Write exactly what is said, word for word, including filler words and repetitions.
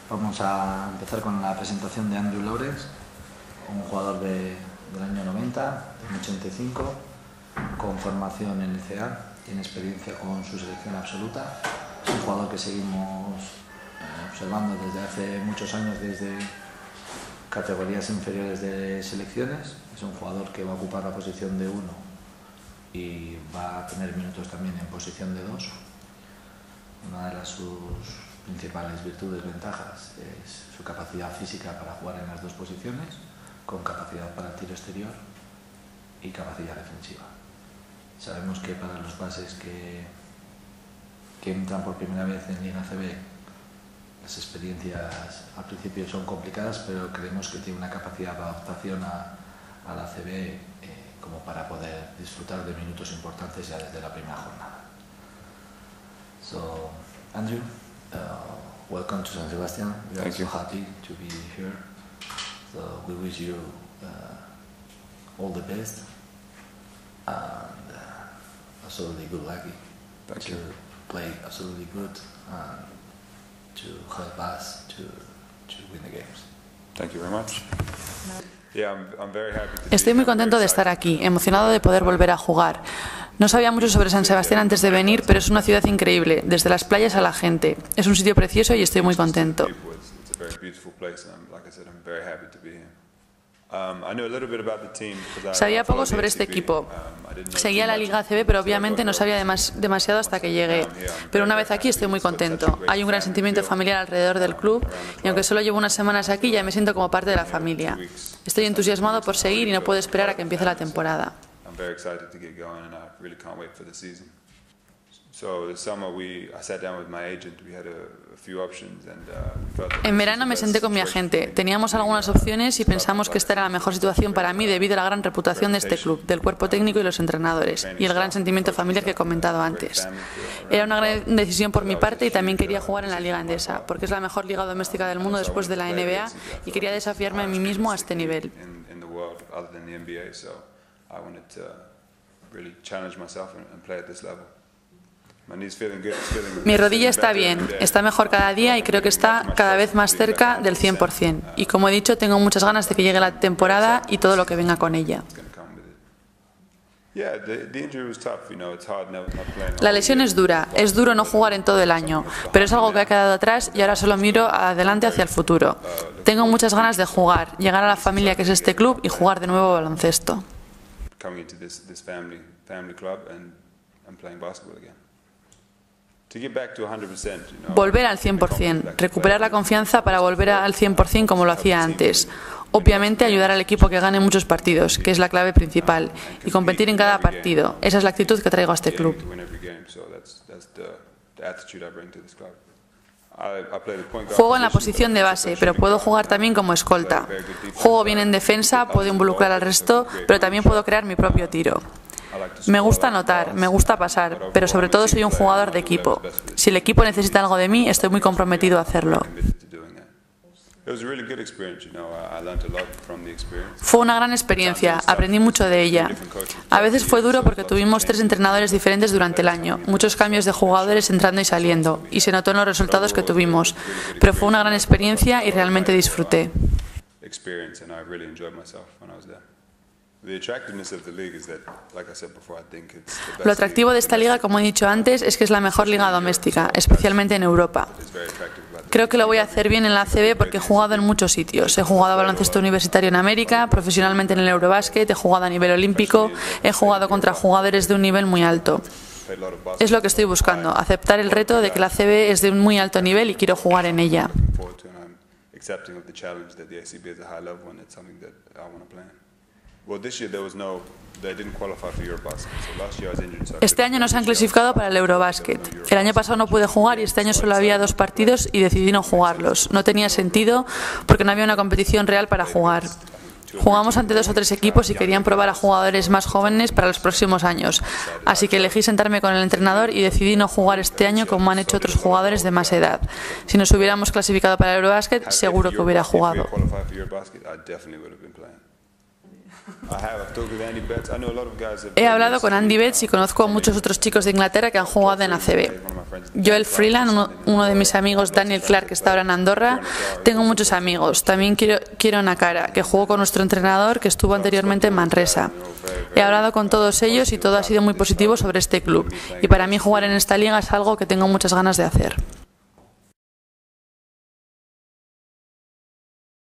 Vamos a empezar con la presentación de Andrew Lawrence, un jugador de, del año noventa, del ochenta y cinco, con formación en L C A, tiene experiencia con su selección absoluta. Es un jugador que seguimos eh, observando desde hace muchos años, desde categorías inferiores de selecciones. Es un jugador que va a ocupar la posición de uno y va a tener minutos también en posición de dos. Una de las, sus principales virtudes, ventajas, es su capacidad física para jugar en las dos posiciones, con capacidad para el tiro exterior y capacidad defensiva. Sabemos que para los bases que, que entran por primera vez en Liga A C B, las experiencias al principio son complicadas, pero creemos que tiene una capacidad de adaptación a, a la A C B eh, como para poder disfrutar de minutos importantes ya desde la primera jornada. So, Andrew, uh, welcome to San Sebastián. We are Thank so you. happy to be here. So we wish you uh, all the best and uh, absolutely good lucky Thank to you. play absolutely good and to help us to to win the games. Thank you very much. Yeah, I'm, I'm very happy to Estoy be muy here. I'm contento de very estar excited. aquí, emocionado de poder volver a jugar. No sabía mucho sobre San Sebastián antes de venir, pero es una ciudad increíble, desde las playas a la gente. Es un sitio precioso y estoy muy contento. It's it's a very beautiful place, and I'm- like I said, I'm very happy to be here. Um, I knew a little bit about the team because I- I Sabía poco followed the sobre este A C B. equipo. Um, I didn't know Seguía too la much. Liga A C B, pero So I obviamente got no to sabía know demas- demasiado hasta que llegué. Pero una vez aquí estoy muy contento. Hay un gran sentimiento familiar alrededor del club y aunque solo llevo unas semanas aquí ya me siento como parte de la familia. Estoy entusiasmado por seguir y no puedo esperar a que empiece la temporada. I'm very excited to get going, and I really can't wait for the season. So this summer we, I sat down with my agent. We had a, a few options, and uh, we felt that En this verano was me the senté best con mi situation agente. for me. Teníamos algunas opciones y pensamos que esta era la mejor situación para mí debido a la gran reputación de este club, del cuerpo técnico y los entrenadores, y el gran sentimiento familiar que he comentado antes. Era una gran decisión por mi parte y también quería jugar en la Liga Endesa, porque es la mejor liga doméstica del mundo después de la N B A y quería desafiarme a mí mismo a este nivel. In, in the world other than the N B A, so I wanted to really challenge myself and, and play at this level. My knee's feeling good. It's feeling Mi rodilla it's está feeling bien, better every day. está mejor cada día y creo que está cada vez más cerca del cien por cien. Y como he dicho, tengo muchas ganas de que llegue la temporada y todo lo que venga con ella. It's gonna come with it. Yeah, the, the injury was tough. You know, it's hard not, not playing. La lesión es dura, es duro no jugar en todo el año, pero es algo que ha quedado atrás y ahora solo miro adelante hacia el futuro. Tengo muchas ganas de jugar, llegar a la familia que es este club y jugar de nuevo baloncesto. Coming into this this family family club and and playing basketball again. To get back to one hundred percent, you know. Volver al cien por cien, recuperar la confianza para volver al cien por cien como lo hacía antes. Obviamente ayudar al equipo a que gane muchos partidos, que es la clave principal, y competir en cada partido. Esa es la actitud que traigo a este club. To win every game, so that's that's the, the attitude I bring to this club. I, I play the point guard Juego en la position, posición de but base, it's a pero shooting puedo guard. jugar también como escolta. Juego bien en defensa, puedo involucrar al resto, pero también puedo crear mi propio tiro. I like to Me score, gusta I like to anotar, pass, me gusta pasar, pero sobre todo soy un jugador de equipo. Si el equipo necesita algo de mí, estoy muy comprometido a hacerlo. committed to doing that. It was a really good experience, you know. I, I learned a lot from the experience. Fue una gran experiencia, aprendí mucho de ella. A veces fue duro porque tuvimos tres entrenadores diferentes durante el año, muchos cambios de jugadores entrando y saliendo, y se notó en los resultados que tuvimos. Pero fue una gran experiencia y realmente disfruté. Experience, and I really enjoyed myself when I was there. The attractiveness of the league is that, like I said before, I think it's the best Lo atractivo de esta liga, como he dicho antes, es que es la mejor liga doméstica, especialmente en Europa. league. It's very attractive about the Creo que lo voy a hacer bien en la A C B porque he jugado en muchos sitios. He jugado a baloncesto universitario en América, profesionalmente en el Eurobasket, he jugado a nivel olímpico, he jugado contra jugadores de un nivel muy alto. played a lot of basketball. Es lo que estoy buscando, aceptar el reto de que la A C B es de un muy alto nivel y quiero jugar en ella. Looking forward to, and I'm accepting of the challenge that the A C B is a high level and it's something that I want to play in. Well, this year there was no, they didn't qualify for Eurobasket, so last year I was injured. So I Este couldn't año no se han play. clasificado para el Eurobasket. El año pasado no pude jugar y este año solo había dos partidos y decidí no jugarlos. No tenía sentido porque no había una competición real para jugar. Jugamos ante dos o tres equipos y querían probar a jugadores más jóvenes para los próximos años. Así que elegí sentarme con el entrenador y decidí no jugar este año como han hecho otros jugadores de más edad. Si nos hubiéramos clasificado para el Eurobasket, seguro que hubiera jugado. If we qualified for Eurobasket, I definitely would have been playing. He hablado con Andy Betts y conozco a muchos otros chicos de Inglaterra que han jugado en A C B. Joel Freeland, uno, uno de mis amigos, Daniel Clark, que está ahora en Andorra. Tengo muchos amigos. También quiero, quiero Nakara, que jugó con nuestro entrenador, que estuvo anteriormente en Manresa. He hablado con todos ellos y todo ha sido muy positivo sobre este club. Y para mí jugar en esta liga es algo que tengo muchas ganas de hacer.